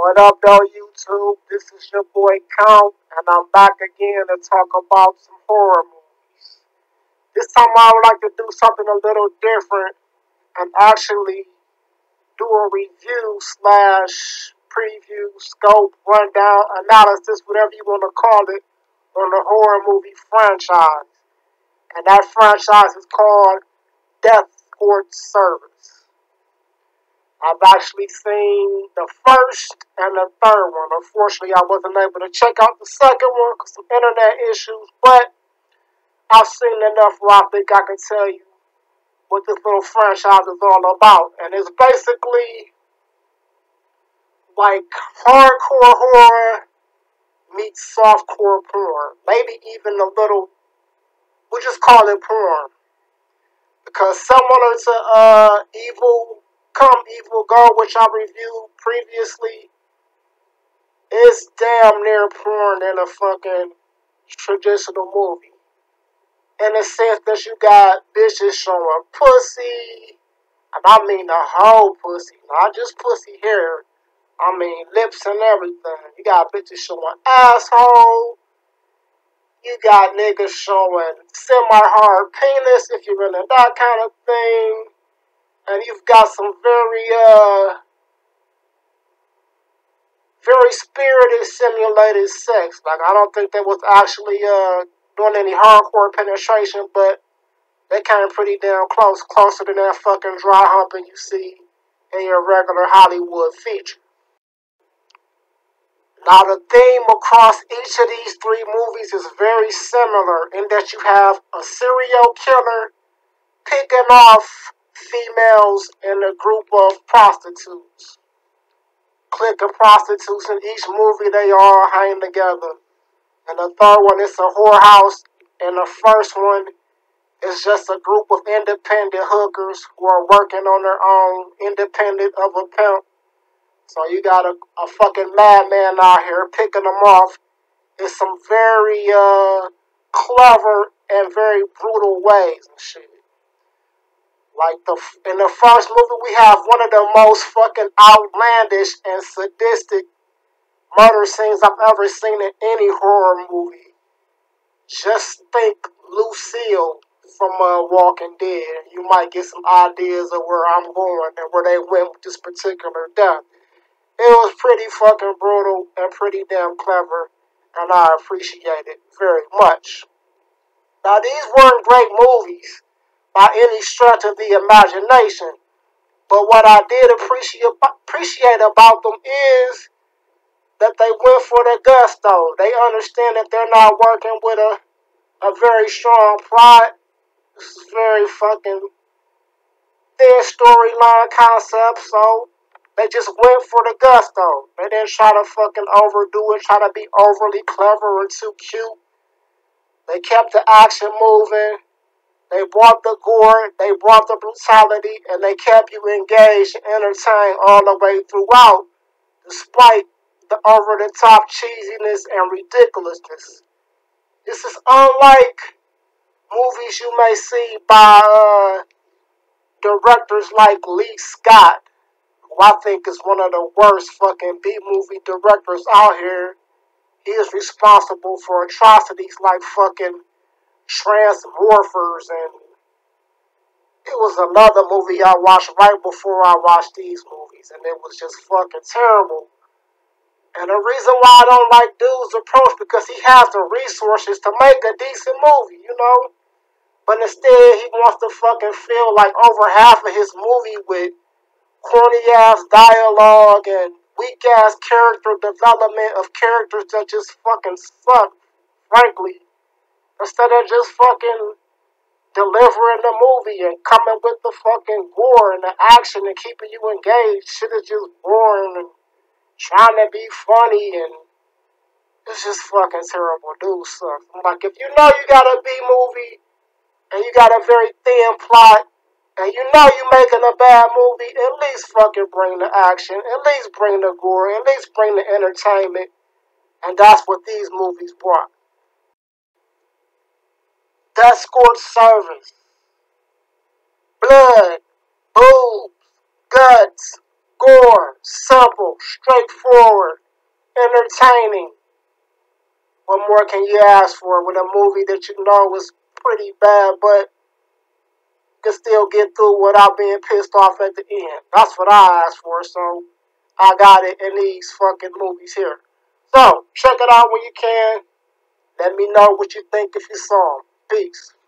What up, though, YouTube? This is your boy Count, and I'm back again to talk about some horror movies. This time I would like to do something a little different and actually do a review slash preview, scope, rundown, analysis, whatever you want to call it, on the horror movie franchise. And that franchise is called Death-scort Service. I've actually seen the first and the third one. Unfortunately, I wasn't able to check out the second one because of internet issues, but I've seen enough where I think I can tell you what this little franchise is all about. And it's basically like hardcore horror meets softcore porn. Maybe even a little, we just call it porn. Because similar to Evil Come Evil Go, which I reviewed previously, it's damn near porn in a fucking traditional movie. In the sense that you got bitches showing pussy, and I mean the whole pussy, not just pussy hair. I mean lips and everything. You got bitches showing asshole. You got niggas showing semi-hard penis if you're into that kind of thing. And you've got some very spirited simulated sex. Like, I don't think they was actually doing any hardcore penetration, but they came pretty damn close, closer than that fucking dry humping you see in your regular Hollywood feature. Now, the theme across each of these three movies is very similar in that you have a serial killer picking off females in a group of prostitutes. Clique of prostitutes in each movie, they all hang together. And the third one is a whorehouse, and the first one is just a group of independent hookers who are working on their own, independent of a pimp. So you got a fucking madman out here picking them off in some very clever and very brutal ways and shit. Like in the first movie, we have one of the most fucking outlandish and sadistic murder scenes I've ever seen in any horror movie. Just think Lucille from Walking Dead. You might get some ideas of where I'm going and where they went with this particular death. It was pretty fucking brutal and pretty damn clever, and I appreciate it very much. Now, these weren't great movies by any stretch of the imagination, but what I did appreciate about them is that they went for the gusto. They understand that they're not working with a very strong plot. This is very fucking thin storyline concept, so they just went for the gusto. They didn't try to fucking overdo it, try to be overly clever or too cute. They kept the action moving. They brought the gore, they brought the brutality, and they kept you engaged and entertained all the way throughout, despite the over-the-top cheesiness and ridiculousness. This is unlike movies you may see by directors like Lee Scott, who I think is one of the worst fucking B-movie directors out here. He is responsible for atrocities like fucking Transmorphers, and it was another movie I watched right before I watched these movies, and it was just fucking terrible. And the reason why I don't like Dude's approach, because he has the resources to make a decent movie, you know? But instead, he wants to fucking fill like over half of his movie with corny-ass dialogue and weak-ass character development of characters that just fucking suck, frankly. Instead of just fucking delivering the movie and coming with the fucking gore and the action and keeping you engaged, shit is just boring and trying to be funny, and it's just fucking terrible. Dude sucks. I'm like, if you know you got a B movie and you got a very thin plot and you know you making a bad movie, at least fucking bring the action, at least bring the gore, at least bring the entertainment, and that's what these movies brought. Death-scort Service. Blood, boobs, guts, Gore, simple, straightforward, entertaining. What more can you ask for with a movie that you know was pretty bad, but you can still get through without being pissed off at the end? That's what I asked for, so I got it in these fucking movies here. So, check it out when you can. Let me know what you think if you saw them. Peace.